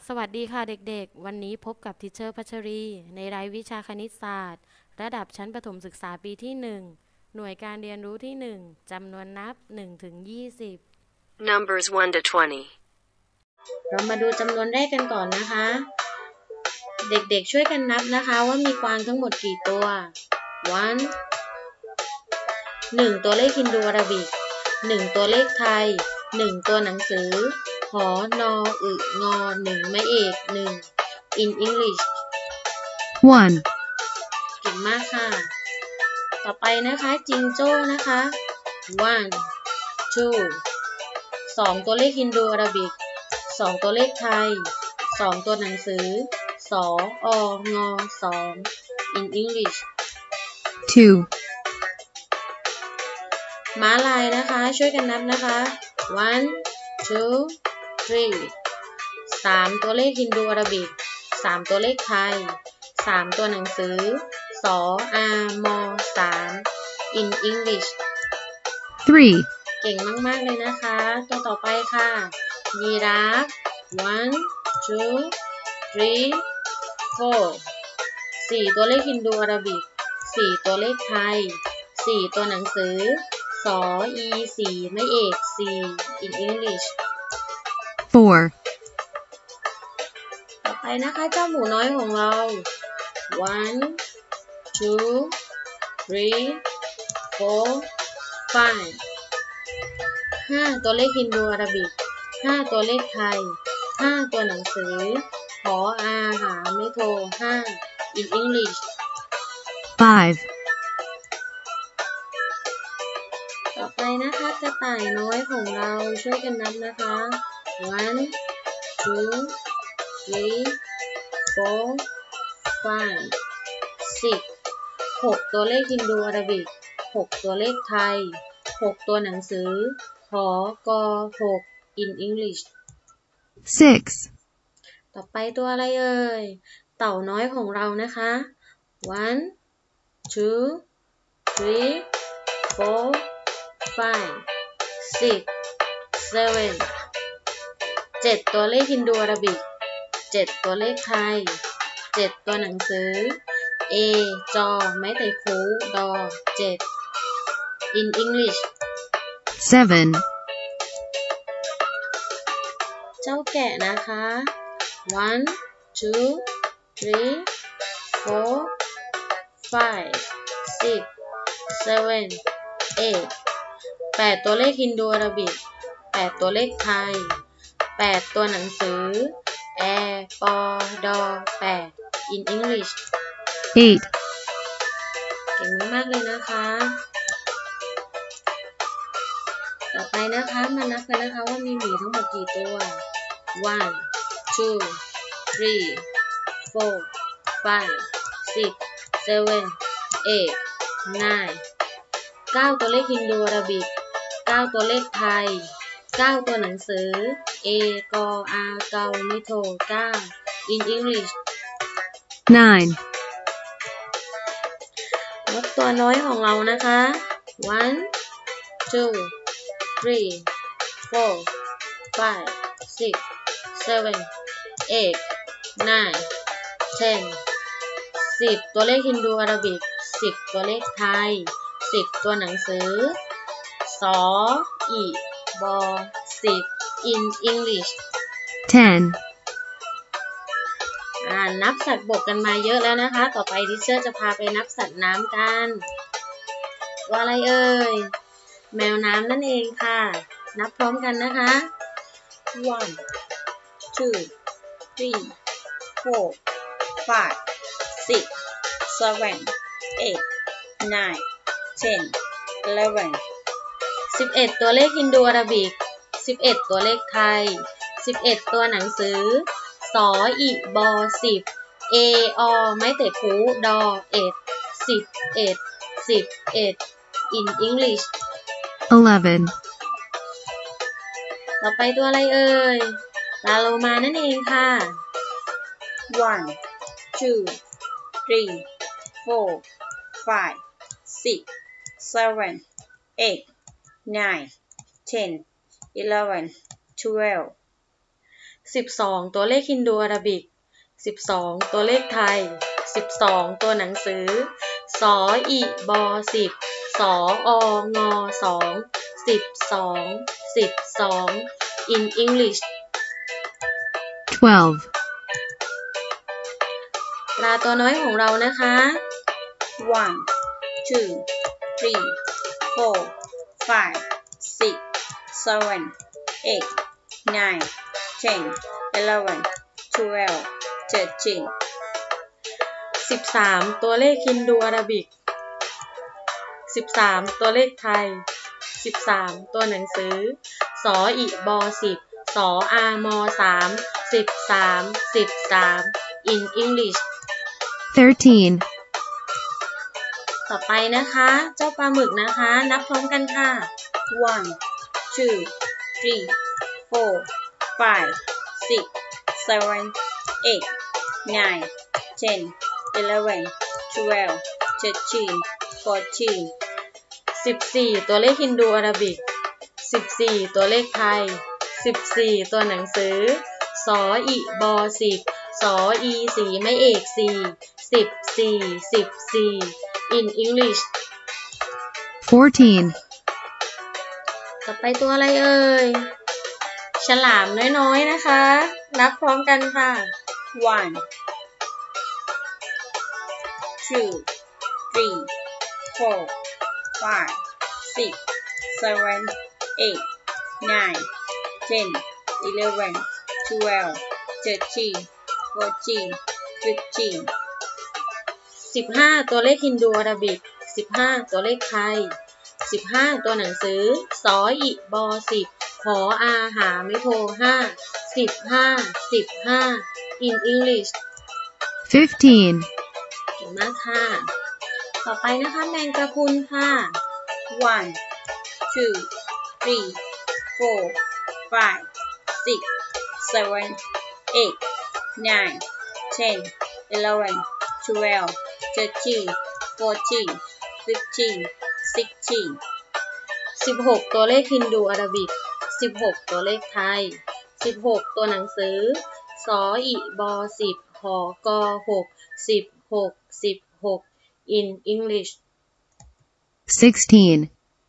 สวัสดีค่ะเด็กๆ วันนี้พบกับทิเชอร์พัชรีในรายวิชาคณิตศาสตร์ระดับชั้นประถมศึกษาปีที่1หน่วยการเรียนรู้ที่1จำนวนนับ1ถึง20 Numbers 1 to 20. เรามาดูจำนวนแรกกันก่อนนะคะ เด็กๆช่วยกันนับนะคะว่ามีกวางทั้งหมดกี่ตัว 1 1ตัวเลขฮินดูอาราบิก1ตัวเลขไทย1ตัวหนังสือหอนออึงอ1ไม่เอก1 in English 1, เก่งมากค่ะ ต่อไปนะคะจิงโจ้นะคะ 1 2 2ตัวเลขฮินดูอาราบิก2ตัวเลขไทย2ตัวหนังสือสองอ2 in English 2, ม้าลายนะคะช่วยกันนับนะคะ 1 2 3 3ตัวเลขฮินดูอาราบิก3ตัวเลขไทย3ตัวหนังสือสอามอ3 in English 3, เก่งมากๆเลยนะคะตัวต่อไปค่ะยีราฟ 1 2 3 4 4ตัวเลขฮินดูอาราบิก4ตัวเลขไทย4ตัวหนังสือสออี4ไม่เอก4 in English 4, ต่อไปนะคะเจ้าหมูน้อยของเรา 1 2 3 4 5 5ตัวเลขฮินดูอาราบิก5ตัวเลขไทย5ตัวหนังสือหออาหาไม่โทร5 in English 5, ต่อไปนะคะกระต่ายน้อยของเราช่วยกันนับนะคะ 1 2 3 4 5 6 6ตัวเลขฮินดูอาราบิก6ตัวเลขไทย6ตัวหนังสือหอกอ6 in English 6, ต่อไปตัวอะไรเอ่ยเต่าน้อยของเรานะคะ 1 2 3 4 5 6 7 7ตัวเลขฮินดูอาราบิก7ตัวเลขไทย7ตัวหนังสือเอจอไม้ไต่คูดอ7 in English 7, เจ้าแกะนะคะ 1 2 3 4 5 6 7 8 8ตัวเลขฮินดูอาราบิก8ตัวเลขไทย8ตัวหนังสือแอปอดอ8 in English 8, เก่งมากๆเลยนะคะต่อไปนะคะมานับกันนะคะว่ามีหมีทั้งหมดกี่ตัว 1 2 3 4 5 6 7 8 9 9ตัวเลขฮินดูอาราบิก9ตัวเลขไทย9ตัวหนังสือเอกออาเกาไม่โทร9 in English 9, นกตัวน้อยของเรานะคะ 1 2 3 4 5 6 7 8 9 10 10ตัวเลขฮินดูอาราบิก10ตัวเลขไทย10ตัวหนังสือสออีบอ10 in English 10, นับสัตว์บกกันมาเยอะแล้วนะคะต่อไปทิเชอร์จะพาไปนับสัตว์น้ำกันว่าอะไรเอ่ยแมวน้ำนั่นเองค่ะนับพร้อมกันนะคะ 1 2 3 4 5 6 7 8 9 10 11 11ตัวเลขฮินดูอาราบิก11ตัวเลขไทย11ตัวหนังสือสออีบอ10เออไม้เตะคูดอ11 in English 11, ต่อไปตัวอะไรเอ่ยปลาโลมานั่นเองค่ะ 1 2 3 4 5 6 7 8 9 10 11 12 12ตัวเลขฮินดูอาราบิก12ตัวเลขไทย12ตัวหนังสือสออิบอ10สอองอ2 12 in English 12, ปลาตัวน้อยของเรานะคะ 1, 2, 3, 4, 5, 6, 7, 8, 9, 10, 11, 12, 13. 13ตัวเลขฮินดูอาราบิก13ตัวเลขไทย13ตัวหนังสือสออิบอ10สออามอ13 in English 13, ต่อไปนะคะเจ้าปลาหมึกนะคะนับพร้อมกันค่ะ 1, 2, 3, 4, 5, 6, 7, 8, 9, 10, 11, 12, 13, 14. 14ตัวเลขฮินดูอาราบิก14ตัวเลขไทย14ตัวหนังสือสออิบอ10สออีสีไม่เอก14 in English 14, ต่อไปตัวอะไรเอ่ยฉลามน้อยๆนะคะนับพร้อมกันค่ะ 1, 2, 3, 4, 5, 6, 7, 8, 9, 10, 11, 12, 13, 14, 15. 15ตัวเลขฮินดูอาราบิก15ตัวเลขไทย15ตัวหนังสือสออิบอ10ขออาหาไม่โท15 in English 15, เก่งมากค่ะ ต่อไปนะคะแมงกะพรุนค่ะ 1, 2, 3, 4, 5, 6, 7, 8, 9, 10, 11, 12, 13, 14, 15, 16. 16ตัวเลขฮินดูอาราบิก16ตัวเลขไทย16ตัวหนังสือสออิบอ10หอกอ6 16 in English 16,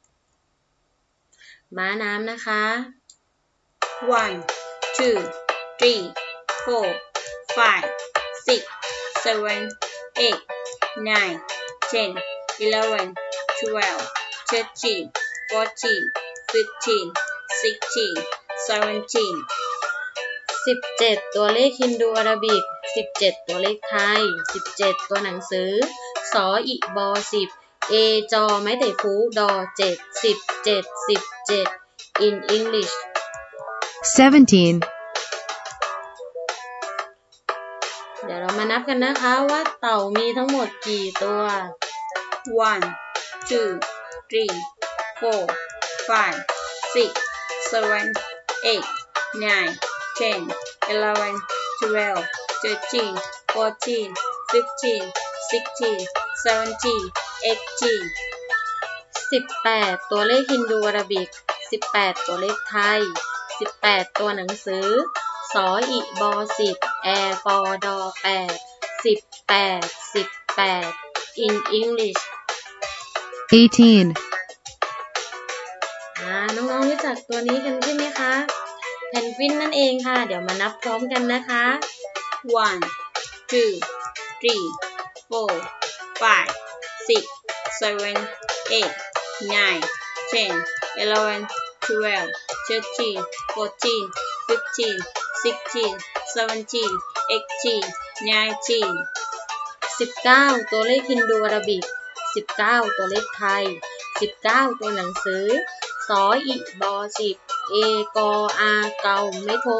ม้าน้ำนะคะ 1, 2, 3, 4, 5, 6, 7, 8, 9, 10, 11, 12, 13, 14, 15, 16, 17. 17ตัวเลขฮินดูอาราบิก17ตัวเลขไทย17ตัวหนังสือสออิบอ10เอจอไม้แต่ฟูดอ17 in English 17, เดี๋ยวเรามานับกันนะคะว่าเต่ามีทั้งหมดกี่ตัว 1, 2, 3, 4, 5, 6, 7, 8, 9, 10, 11, 12, 13, 14, 15, 16, 17, 18. 18ตัวเลขฮินดูอาราบิก18ตัวเลขไทย18ตัวหนังสือสออิบอ10แอปอดอ18 in English 18, น้องๆรู้จักตัวนี้กันใช่ไหมคะเพนกวินนั่นเองค่ะเดี๋ยวมานับพร้อมกันนะคะ 1, 2, 3, 4, 5, 6, 7, 8, 9, 10, 11, 12, 13, 14, 15, 16, 17, 18, 19. 19ตัวเลขฮินดูอาราบิก19ตัวเลขไทย19ตัวหนังสือสออิบอ10เอกออาเกาไม่โท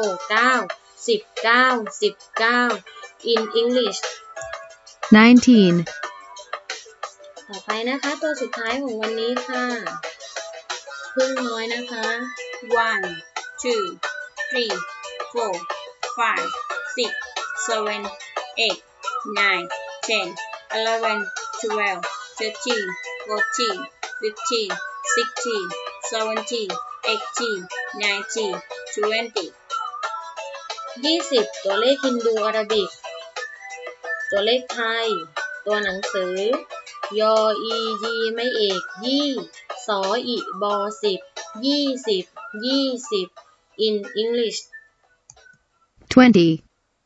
19 in English 19, ต่อไปนะคะตัวสุดท้ายของวันนี้ค่ะพึ่งน้อยนะคะ 1, 2, 3, 4, 5, 6, 7, 8, 9, 10, 11, 12, 13, 14, 15, 16, 17, 18, 19, 20. 20ตัวเลขฮินดูอาราบิกตัวเลขไทยตัวหนังสือยออียีไม่เอกยี่สออีบอ10 20 in English 20,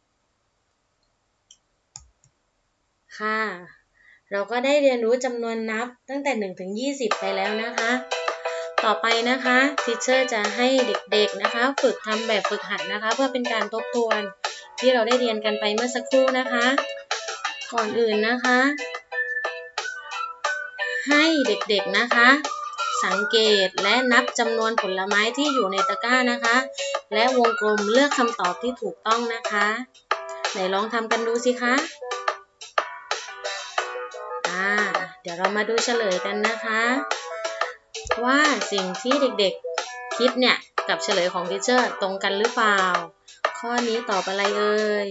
ค่ะ เราก็ได้เรียนรู้จำนวนนับตั้งแต่1ถึง20ไปแล้วนะคะ ต่อไปนะคะทีเชอร์จะให้เด็กๆนะคะฝึกทำแบบฝึกหัดนะคะเพื่อเป็นการทบทวนที่เราได้เรียนกันไปเมื่อสักครู่นะคะ ก่อนอื่นนะคะ ให้เด็กๆนะคะสังเกตและนับจำนวนผลไม้ที่อยู่ในตะกร้านะคะและวงกลมเลือกคำตอบที่ถูกต้องนะคะไหนลองทำกันดูสิคะเดี๋ยวเรามาดูเฉลยกันนะคะว่าสิ่งที่เด็กๆคิดเนี่ยกับเฉลยของทีเชอร์ตรงกันหรือเปล่าข้อนี้ตอบอะไรเอ่ย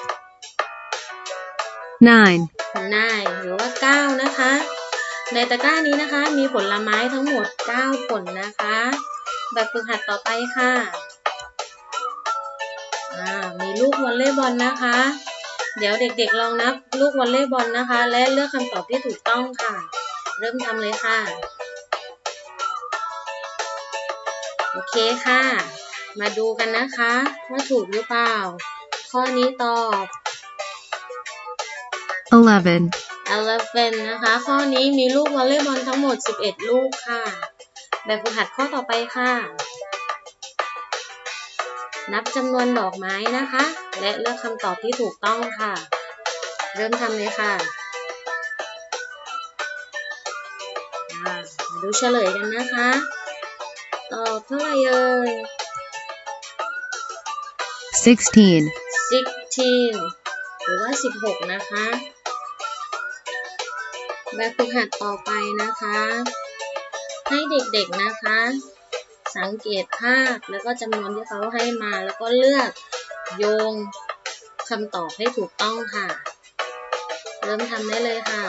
9, 9หรือว่า9นะคะในตะกร้านี้นะคะมีผลไม้ทั้งหมด9ผลนะคะแบบฝึกหัดต่อไปค่ะมีลูกวอลเลย์บอลนะคะเดี๋ยวเด็กๆลองนับลูกวอลเลย์บอลนะคะและเลือกคำตอบที่ถูกต้องค่ะเริ่มทำเลยค่ะโอเคค่ะมาดูกันนะคะว่าถูกหรือเปล่าข้อนี้ตอบ 11 นะคะข้อนี้มีลูกวอลเลย์บอลทั้งหมด11ลูกค่ะแบบฝึกหัดข้อต่อไปค่ะนับจำนวนดอกไม้นะคะและเลือกคำตอบที่ถูกต้องค่ะเริ่มทำเลยค่ะมาดูเฉลยกันนะคะตอบเท่าไหร่เอ่ย 16, หรือว่า16นะคะแบบฝึกหัดต่อไปนะคะให้เด็กๆนะคะสังเกตภาพแล้วก็จำนวนที่เขาให้มาแล้วก็เลือกโยงคำตอบให้ถูกต้องค่ะเริ่มทำได้เลยค่ะ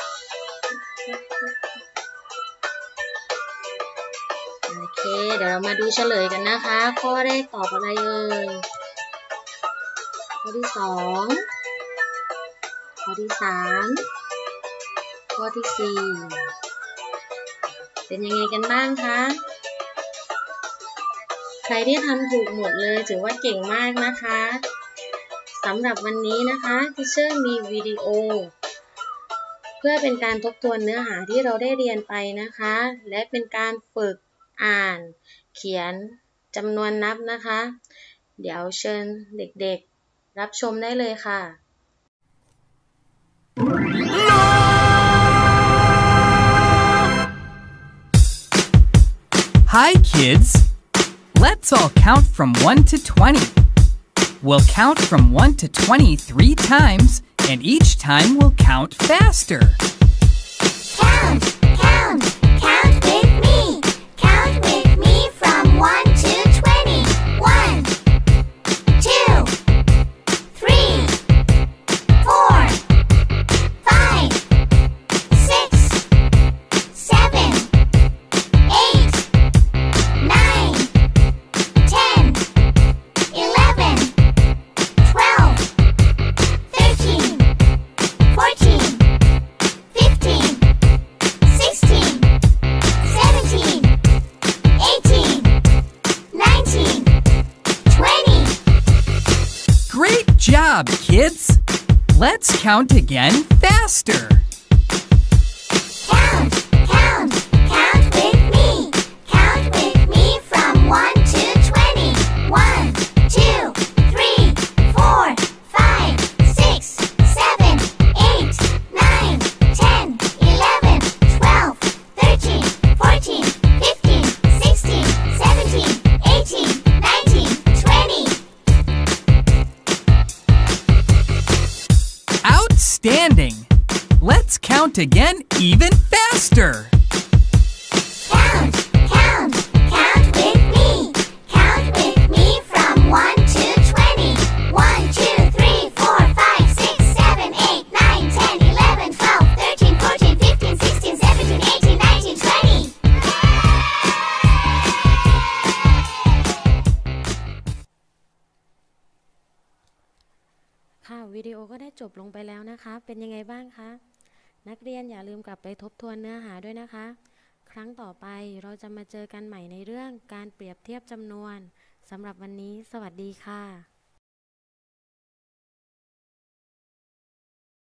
โอเคเดี๋ยวเรามาดูเฉลยกันนะคะข้อแรกตอบอะไรเอ่ยข้อที่2ข้อที่3ข้อที่4เป็นยังไงกันบ้างคะใครที่ทำถูกหมดเลยถือว่าเก่งมากนะคะสำหรับวันนี้นะคะทีเชอร์มีวิดีโอเพื่อเป็นการทบทวนเนื้อหาที่เราได้เรียนไปนะคะและเป็นการฝึกอ่านเขียนจำนวนนับนะคะเดี๋ยวเชิญเด็กๆรับชมได้เลยค่ะ Hi kids! Let's all count from 1 to 20. We'll count from 1 to 20 3 times, and each time we'll count faster. Count, count, count with me. Count with me from 1 to 20. 1, 2, 3, 4, 5, 6, 7, 8, 9, 10, 11, 12, 13, 14, 15, 16, 17, 18, 19, 20. Great job, kids! Let's count again faster. Count, count, count with me. Count with me from 1 to 20. 1, 2, 3, 4, 5, 6, 7, 8, 9, 10, 11, 12, 13, 14, 15, 16, 17, 18, 19, 20. Outstanding! Let's count again even faster. Count, count, count with me. Count with me from 1 to 20. 1, 2, 3, 4, 5, 6, 7, 8, 9, 10, 11, 12, 13, 14, 15, 16, 17, 18, 19, 20. ค่ะวิดีโอก็ได้จบลงไปแล้วนะคะ เป็นยังไงบ้างคะนักเรียนอย่าลืมกลับไปทบทวนเนื้อหาด้วยนะคะ ครั้งต่อไปเราจะมาเจอกันใหม่ในเรื่องการเปรียบเทียบจำนวนสำหรับวันนี้สวัสดีค่ะ